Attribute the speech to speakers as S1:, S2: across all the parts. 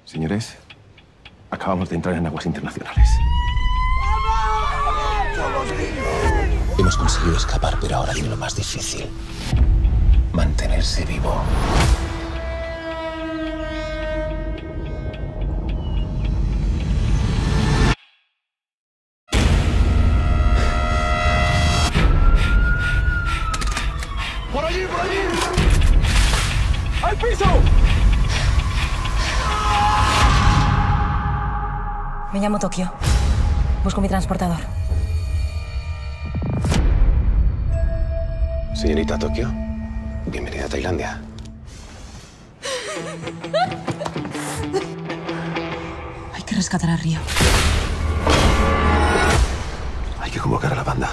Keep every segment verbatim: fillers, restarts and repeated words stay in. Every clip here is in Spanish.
S1: Señores, acabamos de entrar en aguas internacionales.
S2: Hemos conseguido escapar, pero ahora viene lo más difícil. Mantenerse vivo.
S1: ¡Por allí, por allí! ¡Al piso!
S3: Me llamo Tokio. Busco mi transportador.
S2: Señorita Tokio, bienvenida a Tailandia.
S3: Hay que rescatar a Río.
S2: Hay que convocar a la banda.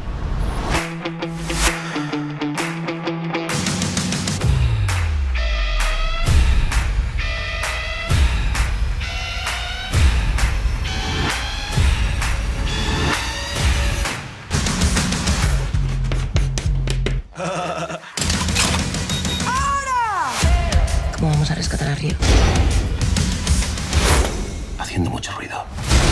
S3: ¿Cómo vamos a rescatar a Río?
S2: Haciendo mucho ruido.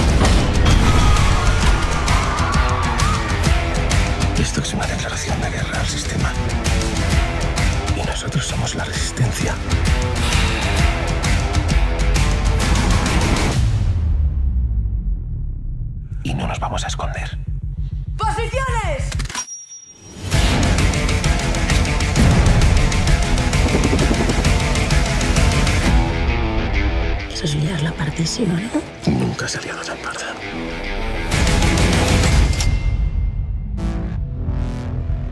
S2: Esto es una declaración de guerra al sistema. Y nosotros somos la resistencia. Y no nos vamos a esconder.
S3: ¡Posiciones! Eso es liar la partísima, ¿no?
S2: Nunca se ha liado tan parda.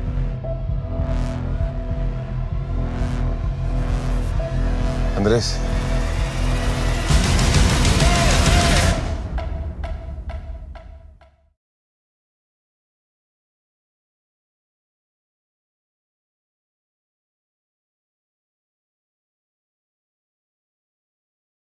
S1: Andrés,